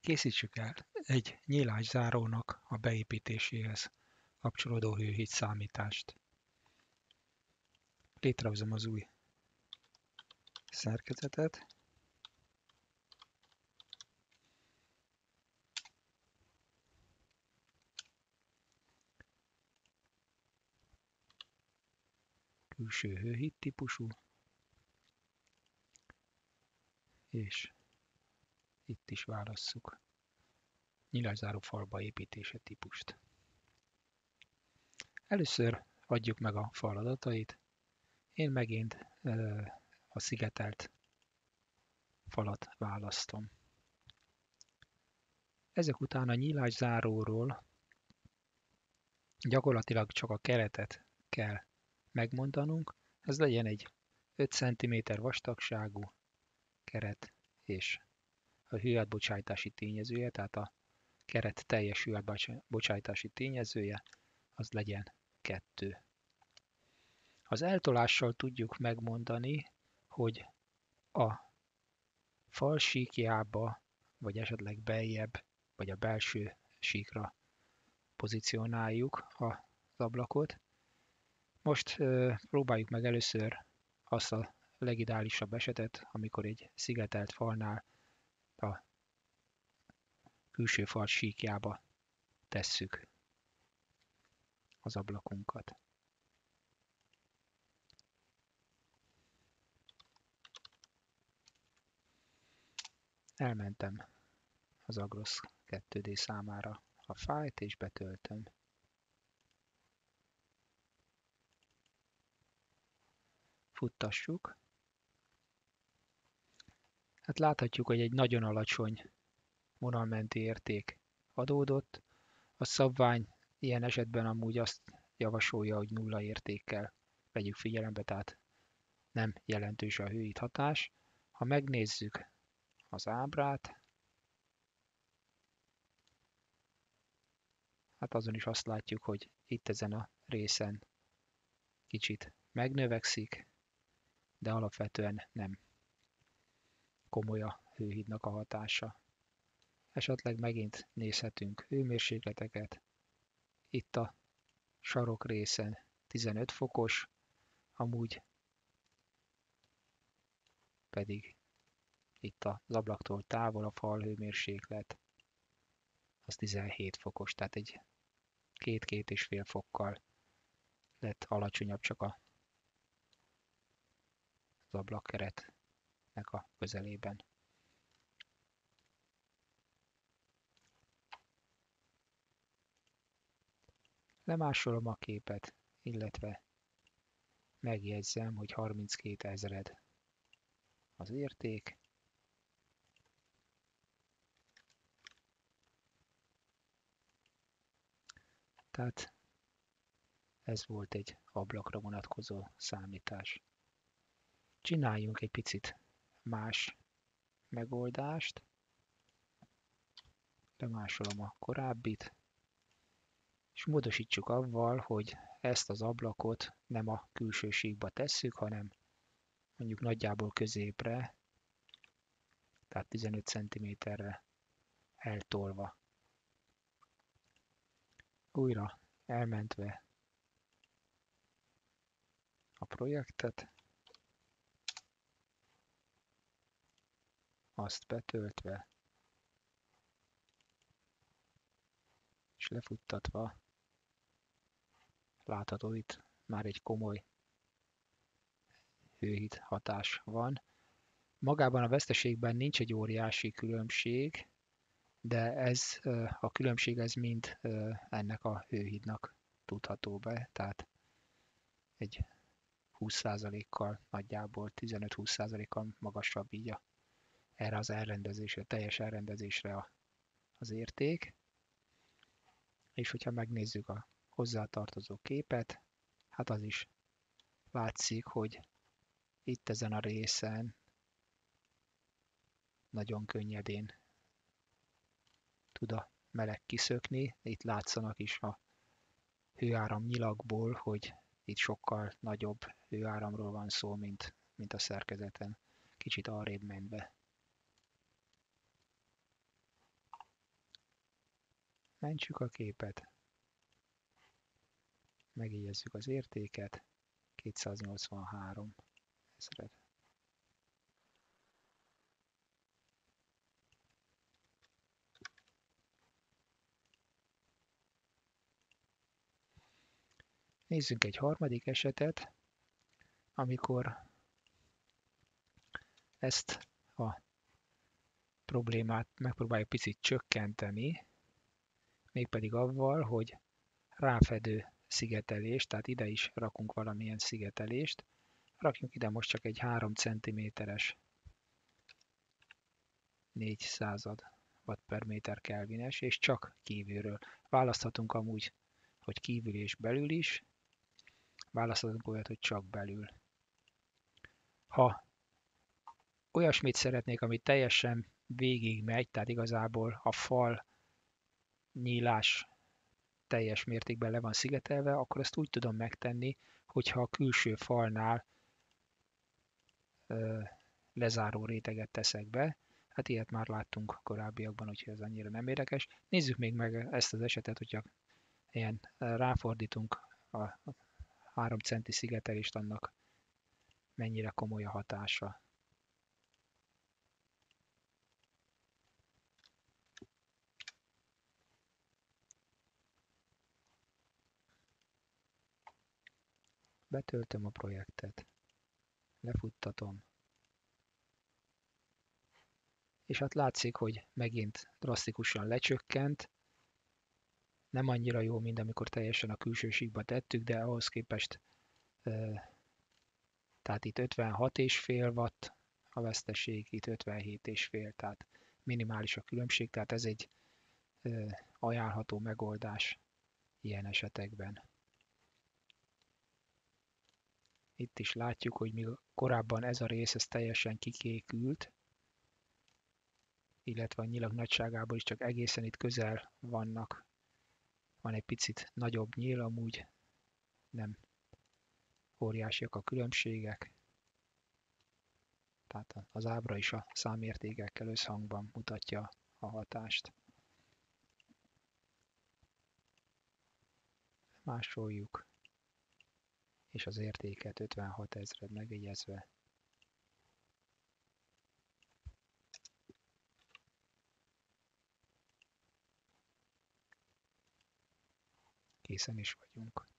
Készítsük el egy nyílászárónak a beépítéséhez kapcsolódó hőhíd számítást. Létrehozom az új szerkezetet. Külső hőhíd típusú, és itt is válasszuk nyílászáró falba építése típust. Először adjuk meg a fal adatait. Én megint a szigetelt falat választom. Ezek után a nyílászáróról gyakorlatilag csak a keretet kell megmondanunk. Ez legyen egy 5 cm vastagságú keret, és a hőátbocsátási tényezője, tehát a keret teljes hőátbocsátási tényezője, az legyen 2. Az eltolással tudjuk megmondani, hogy a fal síkjába, vagy esetleg beljebb, vagy a belső síkra pozícionáljuk az ablakot. Most próbáljuk meg először azt a legideálisabb esetet, amikor egy szigetelt falnál a külső fal síkjába tesszük az ablakunkat. Elmentem az Agros 2D számára a fájlt, és betöltöm. Futtassuk. Hát láthatjuk, hogy egy nagyon alacsony vonalmenti érték adódott. A szabvány ilyen esetben amúgy azt javasolja, hogy nulla értékkel vegyük figyelembe, tehát nem jelentős a hőhíd hatás. Ha megnézzük az ábrát, hát azon is azt látjuk, hogy itt ezen a részen kicsit megnövekszik, de alapvetően nem komoly a hőhídnak a hatása. Esetleg megint nézhetünk hőmérsékleteket. Itt a sarok részen 15 fokos, amúgy pedig itt az ablaktól távol a fal hőmérséklet az 17 fokos, tehát egy 2-2,5 fokkal lett alacsonyabb csak az ablakkeretnek a közelében. Lemásolom a képet, illetve megjegyzem, hogy 32 000 az érték. Tehát ez volt egy ablakra vonatkozó számítás. Csináljunk egy picit más megoldást. Lemásolom a korábbit, és módosítsuk avval, hogy ezt az ablakot nem a külső síkba tesszük, hanem mondjuk nagyjából középre, tehát 15 cm-re eltolva. Újra elmentve a projektet, azt betöltve, és lefuttatva, látható, itt már egy komoly hőhíd hatás van. Magában a veszteségben nincs egy óriási különbség, de ez a különbség ez mind ennek a hőhídnak tudható be, tehát egy 20%-kal, nagyjából 15-20%-kal magasabb így erre az elrendezésre, teljes elrendezésre az érték. És hogyha megnézzük a hozzátartozó képet, hát az is látszik, hogy itt ezen a részen nagyon könnyedén tud a meleg kiszökni. Itt látszanak is a hőáram nyilakból, hogy itt sokkal nagyobb hőáramról van szó, mint a szerkezeten. Kicsit arrébb menve. Mentsük a képet, megjegyezzük az értéket, 283 ezred. Nézzünk egy harmadik esetet, amikor ezt a problémát megpróbáljuk picit csökkenteni, mégpedig avval, hogy ráfedő szigetelést, tehát ide is rakunk valamilyen szigetelést. Rakjunk ide most csak egy 3 cm-es 400 watt per méter kelvines, és csak kívülről. Választhatunk amúgy, hogy kívül és belül is, választhatunk olyat, hogy csak belül. Ha olyasmit szeretnék, ami teljesen végig megy, tehát igazából a fal nyílás teljes mértékben le van szigetelve, akkor ezt úgy tudom megtenni, hogyha a külső falnál lezáró réteget teszek be. Hát ilyet már láttunk a korábbiakban, úgyhogy ez annyira nem érdekes. Nézzük még meg ezt az esetet, hogyha ilyen ráfordítunk a 3 centi szigetelést, annak mennyire komoly a hatása. Betöltöm a projektet, lefuttatom, és hát látszik, hogy megint drasztikusan lecsökkent. Nem annyira jó, mint amikor teljesen a külső síkba tettük, de ahhoz képest, tehát itt 56,5 watt a veszteség, itt 57,5, tehát minimális a különbség, tehát ez egy ajánlható megoldás ilyen esetekben. Itt is látjuk, hogy míg korábban ez a rész ez teljesen kikékült, illetve a nyilag nagyságából is csak egészen itt közel vannak. Van egy picit nagyobb nyíl, amúgy nem óriásiak a különbségek. Tehát az ábra is a számértékekkel összhangban mutatja a hatást. Másoljuk, és az értéket 56 ezred megjegyezve. Készen is vagyunk.